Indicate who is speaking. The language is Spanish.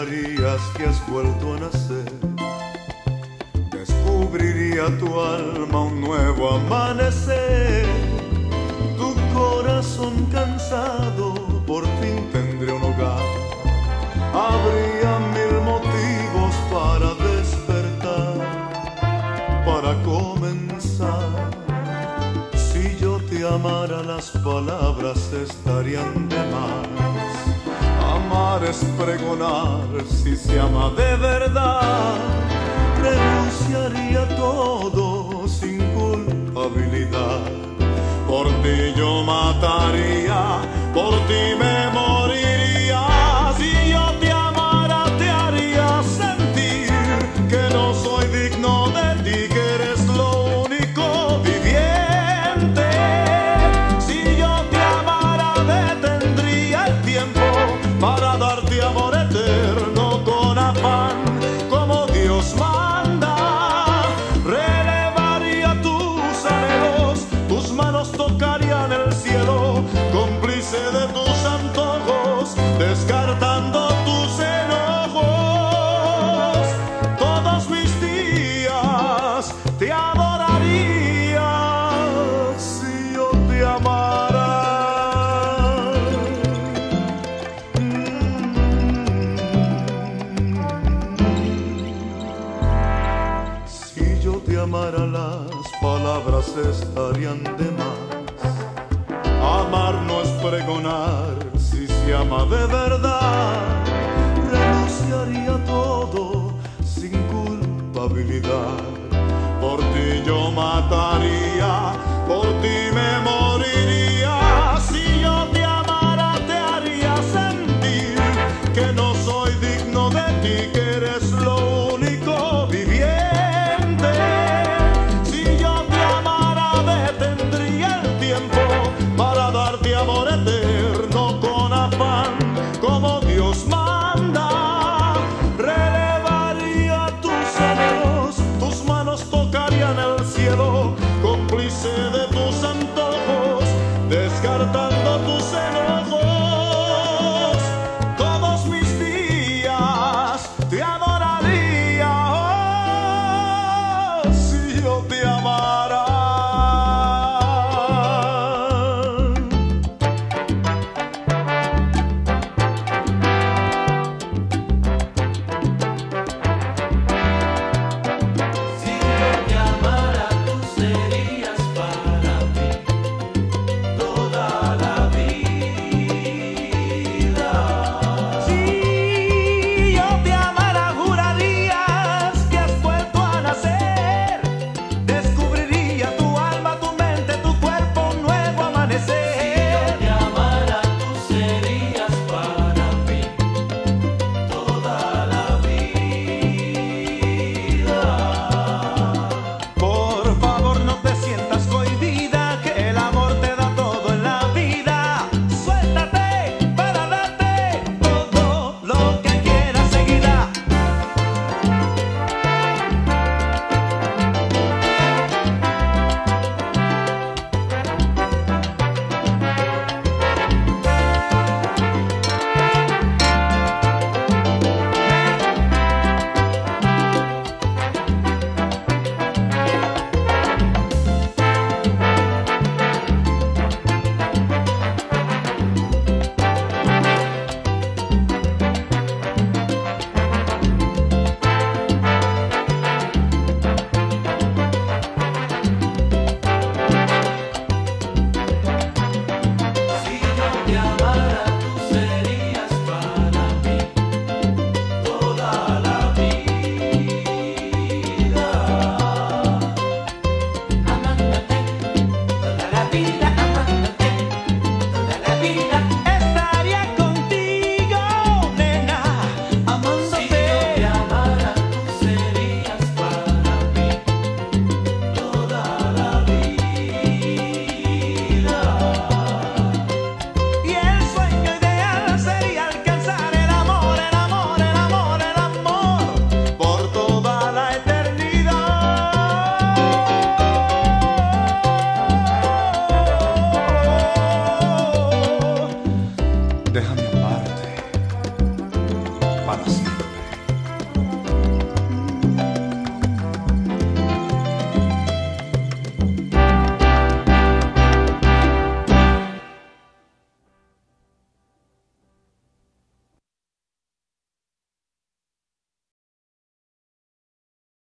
Speaker 1: jurarías que has vuelto a nacer. Descubriría tu alma un nuevo amanecer. Tu corazón cansado por fin tendría un hogar. Habría mil motivos para despertar, para comenzar. Si yo te amara, las palabras estarían de más. Amar es pregonar, si se ama de verdad. Renunciaría a todo sin culpabilidad. Por ti yo mataría, por ti me moriría. Si yo te amara, te haría sentir que no soy digno de ti, que eres lo único viviente. Si yo te amara, detendría el tiempo para darte amor eterno con afán, como Dios manda. Relevaría tus anhelos, tus manos tocarían el cielo, cómplice de tus antojos, descartando tus enojos. Todos mis días te adoraría si yo te amara. Si yo te amara, las palabras estarían de más. Amar no es pregonar, si se ama de verdad. Renunciaría a todo sin culpabilidad. Por ti yo mataría.